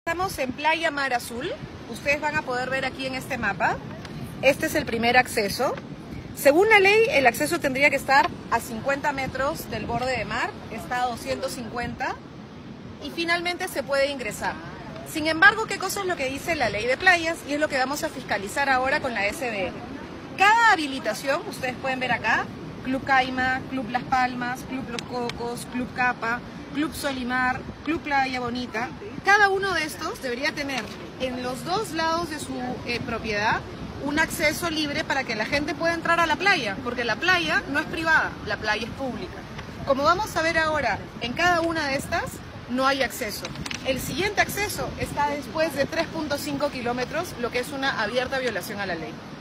Estamos en Playa Mar Azul. Ustedes van a poder ver aquí en este mapa. Este es el primer acceso. Según la ley, el acceso tendría que estar a 50 metros del borde de mar. Está a 250 y finalmente se puede ingresar. Sin embargo, ¿qué cosa es lo que dice la ley de playas? Y es lo que vamos a fiscalizar ahora con la SBN. Cada habilitación, ustedes pueden ver acá, Club Caima, Club Las Palmas, Club Los Cocos, Club Capa, Club Solimar, Club Playa Bonita, cada uno de estos debería tener en los dos lados de su propiedad un acceso libre para que la gente pueda entrar a la playa, porque la playa no es privada, la playa es pública. Como vamos a ver ahora, en cada una de estas no hay acceso. El siguiente acceso está después de 3.5 kilómetros, lo que es una abierta violación a la ley.